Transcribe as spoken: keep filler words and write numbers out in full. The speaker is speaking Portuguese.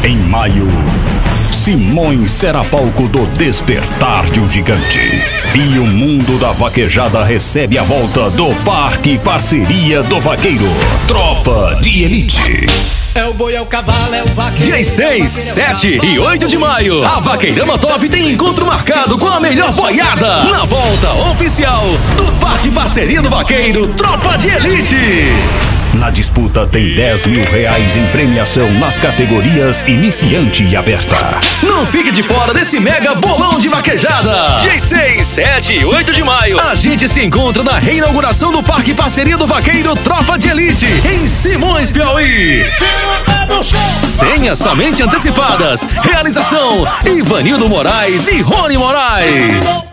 Em maio, Simões será palco do despertar de um gigante. E o mundo da vaquejada recebe a volta do Parque Parceria do Vaqueiro. Tropa de Elite. É o boi, é o cavalo, é o vaqueiro. Dias seis, sete e oito de maio, a Vaqueirama Top tem encontro marcado com a melhor boiada na volta oficial do Parque Parceria do Vaqueiro, Tropa de Elite. Na disputa tem dez mil reais em premiação nas categorias iniciante e aberta. Não fique de fora desse mega bolão de vaquejada. Dias seis, sete e oito de maio, a gente se encontra na reinauguração do Parque Parceria do Vaqueiro, Tropa de Elite, em Simões, Piauí. Senhas somente antecipadas. Realização: Ivanildo Moraes e Rony Moraes.